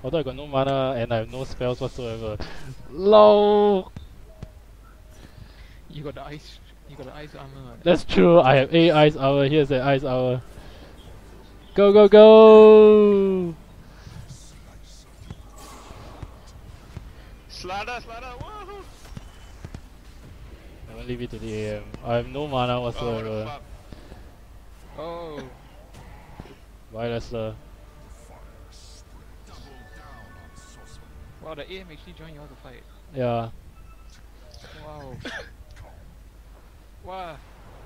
Although I got no mana and I have no spells whatsoever. LOL! You got the ice. You got the ice armor. That's true, I have 8 ice hour, here's the ice hour. Go, go, go! Slider, woohoo! I'm gonna leave it to the AM. I have no mana Oh, what the whatsoever. fuck? Oh. Bye, Lester. Wow, the AM actually joined you all to fight. Yeah. Wow. Wow.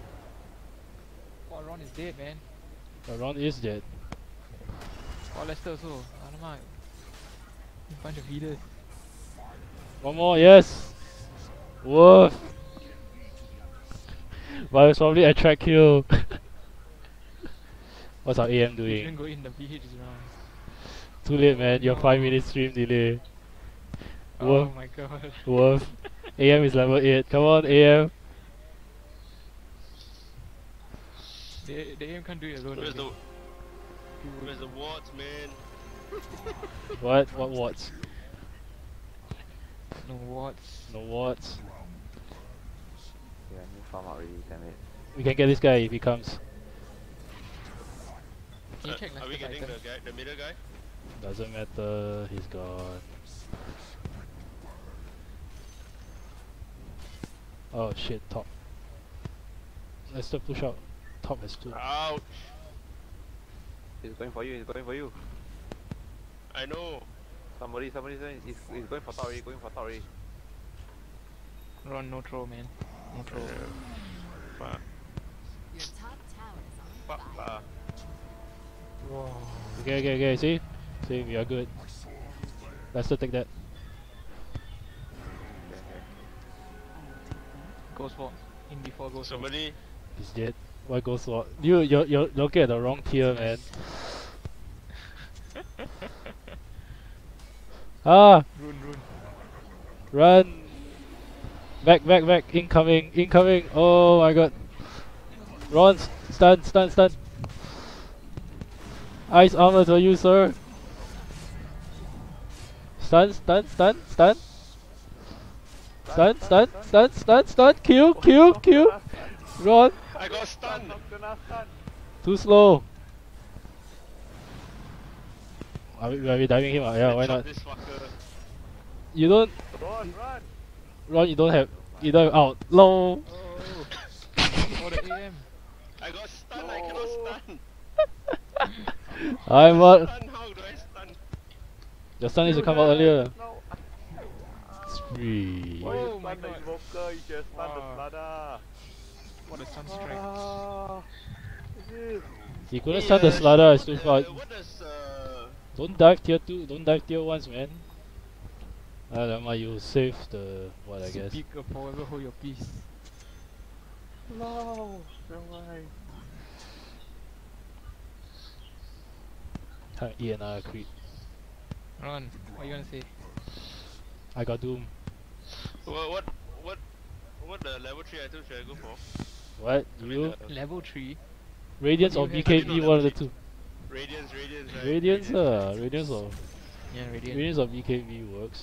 Wow, Ron is dead, man. Ron is dead. Wow, Lester also. Alamak. Bunch of healers. One more, yes! Woof! But it's probably a track kill. What's our AM You doing? shouldn't go in the VH round. Too late, man. You're No. 5 minutes stream delay. Oh Woof. my god. Woof. AM is level 8. Come on, AM. The AM can't do it alone. Where's the okay? where's the wards, man? What? What wards? No wards. No wards. Yeah, new farm out already, damn it. We can get this guy if he comes. Can you check Are we Lester's getting items? the middle guy? Doesn't matter. He's gone. Oh shit, top. Let's still push out. Top has 2. Ouch! He's going for you, he's going for you. I know. Somebody's he's going for top already, going for top already. Ron, no throw, man. No throw. Fuck. Your top tower is on Fuck. fire. Wow. Okay, see? See, we are good. Let's still take that. Okay, okay. Ghost Walk. In before Ghost Walk. Somebody. He's dead. Why go so? You're looking at the wrong tier, man. Ah! Run. Run! Back! Incoming! Oh my god! Ron, stun! Ice armor to you, sir! Stun! Kill! Ron! I got stunned. Too slow! Are we diving him out? Yeah, why Chop not? This fucker. You don't... Run! Ron, you don't have out. Low! Oh. Oh, the AM. I got stunned. I cannot stun. I'm what? Stun. How do I stun? The sun needs to come out earlier. No! Spree. Why Oh you my stun the god. invoker? You should have stunned the Wow. Slardar. What a sunstrike. Ah, this. He couldn't start the Slardar, it's too far. What does Don't dive tier 2, don't dive tier 1s, man. Alamak, you save the... what, I guess. Speak up, however, hold your peace. No! Never mind. Can't eat another creep. Ron, what you gonna say? I got Doom. what the level 3 item should I go for? What? I mean, You? Level 3? Radiance or What do you BKB, have? one of the two. Radiance, right? Radiance, Radiance or... Yeah, Radiant. Radiance or BKB works.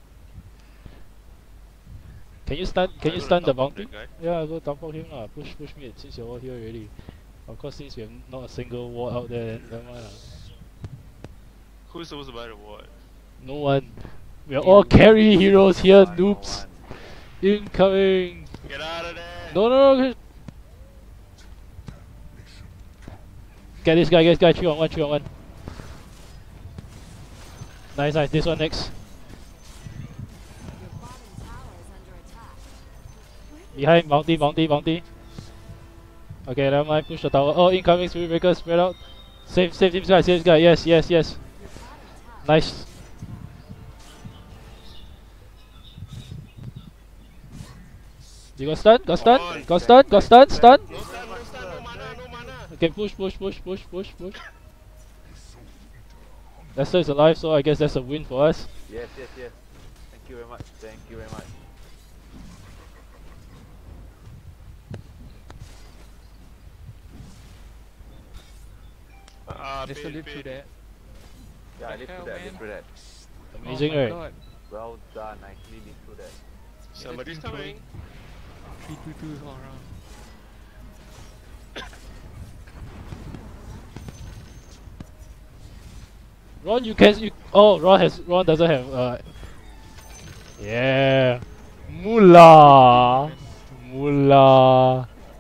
Can you stun I go the top of bounty? that guy. Yeah, go dump out him lah. Push mid since you're all here already. Of course, since we have not a single ward out there, then never mind lah. Who's supposed to buy the ward? No one. We are all carry heroes here, Fine, noobs. no Incoming! Get out of there! No. Get this guy, 3 on 1. Nice, this one next. Your bottom tower is under attack. Behind, bounty. Okay, never mind, push the tower. Oh, incoming, Spirit Breaker, spread out. Save this guy, yes. Your bottom tower Nice. You got stun? Stun. No No mana. Okay, push. Lester is alive, so I guess that's a win for us. Yes. Thank you very much. They still live through that. Yeah, I The lived hell, through that, man? lived through that. Amazing, oh my right? God. Well done, I actually lived through that. Somebody's team coming. 3-2-2s all around. Ron, you can. Oh, Ron doesn't have. Yeah. Moolah. Moolah.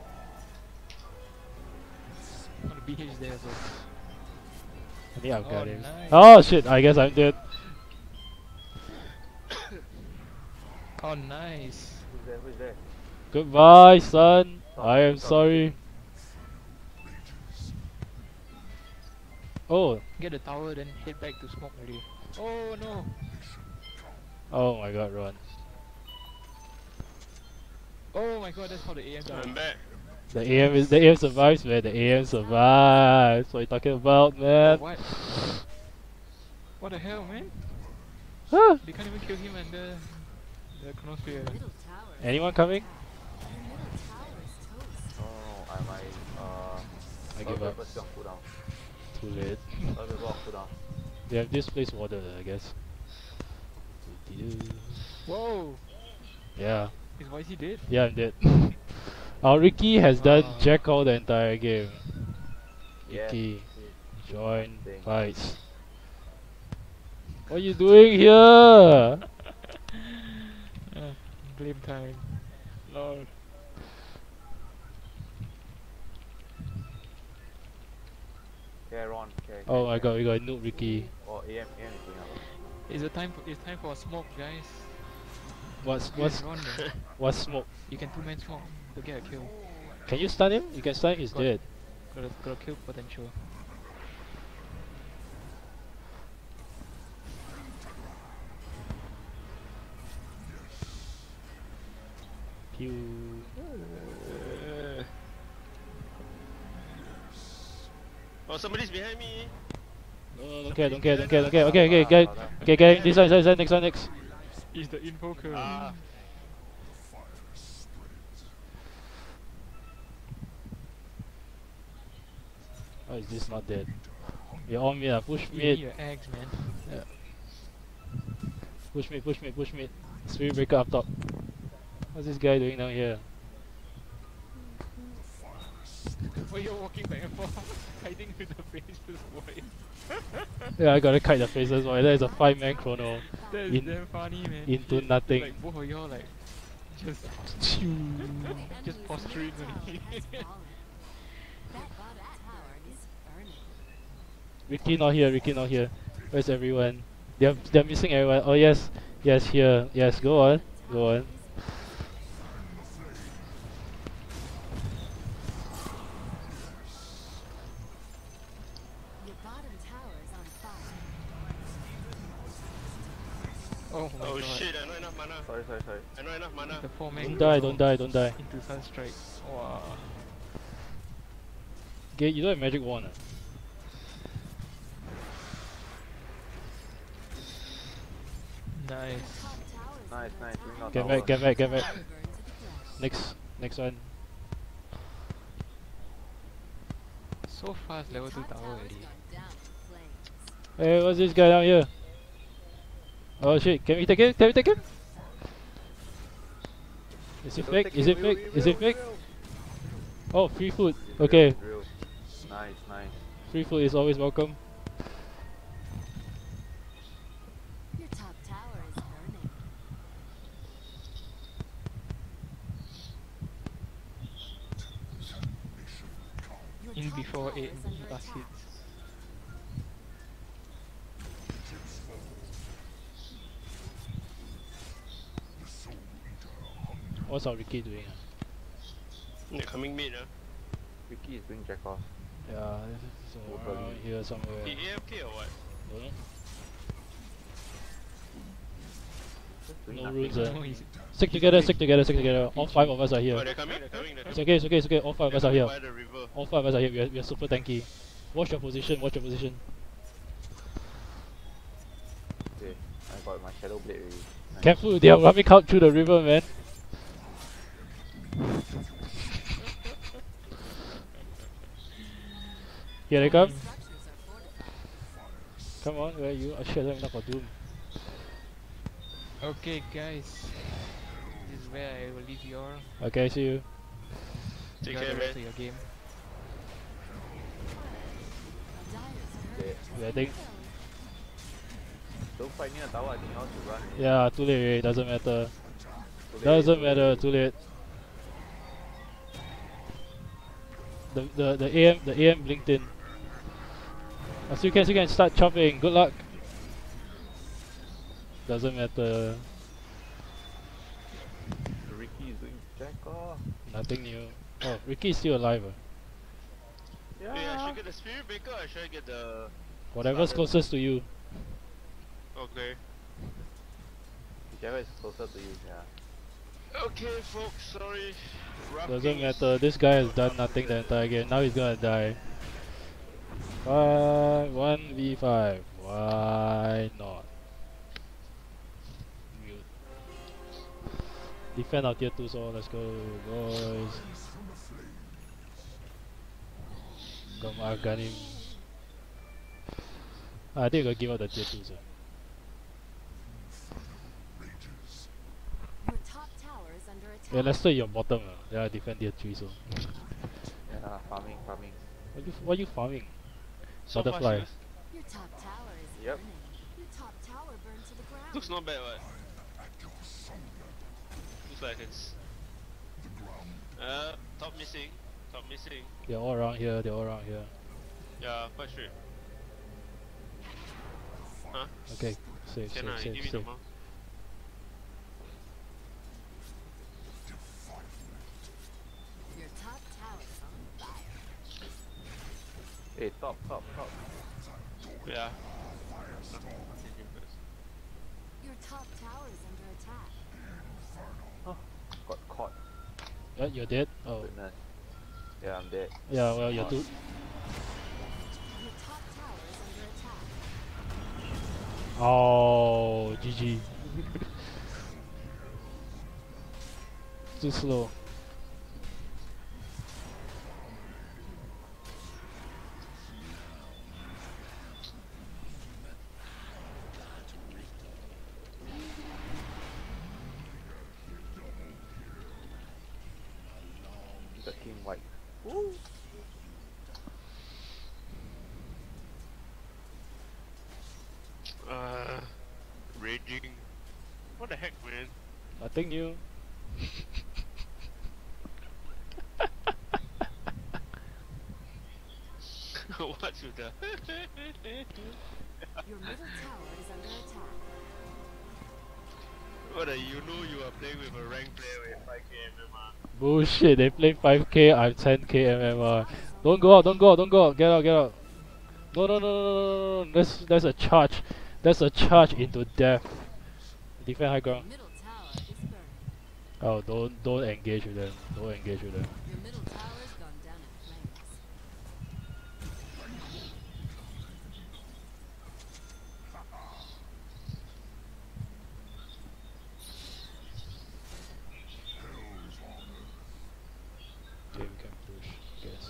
On the BH there as well. I think I've got Oh, him. nice. Oh shit! I guess I'm dead. Oh, nice. Who's there? Who's there? Goodbye, son. Stop, I am stop. sorry. Oh. Get the tower, then head back to smoke already. Oh no! Oh my God, Ron. Oh my God, that's how the AM died. I'm back. The AM survives, man. The AM survives. What are you talking about, man? What? What the hell, man? Huh? They can't even kill him and the Chronosphere. Middle tower. Anyone coming? Your middle tower is toast. Oh, I might, I give up. First jump, cool down. Too late. Cool down. They have this place water, I guess. Whoa! Yeah. Is YC dead? Yeah, I'm dead. Our Ricky has done Ah. jack all the entire game. Yeah. Ricky, join Thing. fights. What are you doing here? Blame time. Lord. Okay, Ron. Okay. Oh my God, we got a noob Ricky. Oh, AM is going up. It's time for a smoke, guys. What's Run, man. what's smoke? You can two-man smoke to get a kill. Can you stun him? You can stun him, he's Got- dead. Got a kill potential. Pew. Oh, somebody's behind me. No, don't care. Okay, get this one, next one, next. Is the invoker. Ah. Oh, is this not dead? You're on me, push You need mid. your eggs, man. Push mid. Spirit breaker up top. What's this guy doing down here? Oh, you're walking back and forth, hiding with the faces, boy. Yeah, I gotta kite the faces, boy. That is a 5-man chrono. That's In- damn funny, man. Into nothing. Like both of y'all, like, just The enemy's posturing middle tower only. has fallen. That tower is burning. Ricky not here. Where's everyone? They're missing everyone. Oh yes, here. Yes, go on. Your bottom tower is on fire. oh my Oh god. shit, I not enough mana. Sorry. I not enough mana. The 4-man Don't die. into Sunstrike. Wow. Okay, you don't have magic wand. Nice. Top tower is Nice. Bring out Get tower. back. burned to the flesh. Next one. So fast, level 2 Top tower tower's already. gone down in flames. Hey, what's this guy down here? Oh shit, can we take him? Is he Don't fake? take Is it, it fake? we Is it will. fake? Oh, free food. Okay, Drill. Nice. free food is always welcome. Your top tower is burning. Your In top before tower 8 is under last attack. hits. What's our Ricky doing? They're coming mid. Ricky is doing jack off. Yeah, so around here somewhere. He AFK or what? Don't know. Just doing No nothing. rules, Oh, he's Stick together. All 5 of us are here. Oh, they're coming. It's okay. All 5 of us are here. By the river. All 5 of us are here. We are super tanky. Watch your position. Okay, I got my shadow blade already. Nice. Careful, they are running out through the river, man. Here they come. Structures are fortified. Come on, where are you? Oh shit, I'm not for Doom. Okay, guys. This is where I will leave you all. Okay, see you. Take Enjoy care, the rest man. of your game. Okay. Yeah, I think. Don't fight near the tower, I think I want to run. Yeah, too late already, doesn't matter. Too late, Doesn't too matter, late. too late. The AM blinked in. So you can start chopping. Good luck. Doesn't matter. Ricky is doing jack off. Nothing new. Oh, Ricky's still alive. Wait, I should get the Spirit Breaker or should I get the... Whatever's Started. closest to you. Okay. Whichever is closer to you, yeah. Okay, folks, sorry. Rough Doesn't games. matter. This guy has done nothing the entire game. Now he's gonna die. 1v5. Why not? Mute. Defend our tier 2, so let's go, boys. Come on, gun him. I think we'll give out the tier 2, sir. Your top tower is under attack. Yeah, let's stay your bottom. Then I defend tier 3, so. Yeah, farming. What are you farming? So far, Butterfly. shoes. Your top tower is Yep. burning. Your top tower burned to the ground. Looks not bad, what? Looks like it's... top missing. Top missing. They're all around here, Yeah, quite straight. Huh? Okay, save, Can I give me the save. mouse? Your top tower is on fire. Hey, top. Yeah. Your top tower is under attack. Got caught. You're dead? Oh. Goodness. Yeah, I'm dead. Yeah, well, you're Caught. too. Your top tower is under attack. Oh, GG. Too slow. The king white. Raging. What the heck, man? Nothing new. What's with the... Your middle tower is under attack. What you know you are playing with a ranked player with 5k MMR. Bullshit, they play 5k, I'm 10k MMR. Don't go out, get out. No. That's a charge. That's a charge into death. Defend high Your ground. middle tower is burning. Oh, don't engage with them. Your middle tower has gone down in flames. Game can push, guess.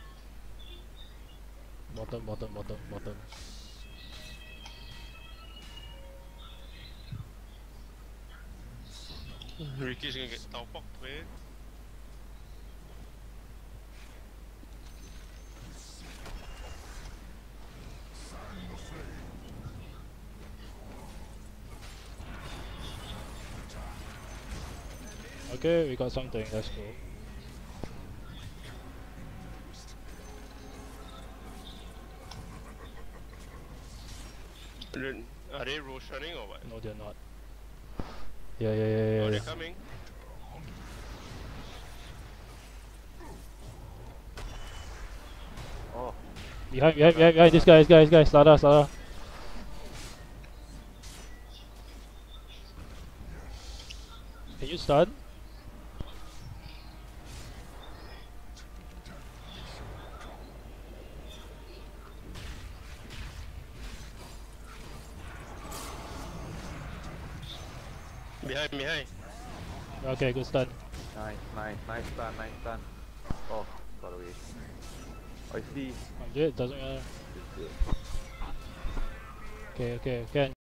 Bottom. Ricky's gonna get towpok, man. Okay, we got something, let's go. Are they rosh running or what? No, they're not. Oh, Yeah. they're coming. Oh, Behind, this guy, Slada. Can you stun? Behind. Okay, good stun. nice stun. Oh, got away. I see. I'm dead, doesn't matter. It's good. Okay, okay, can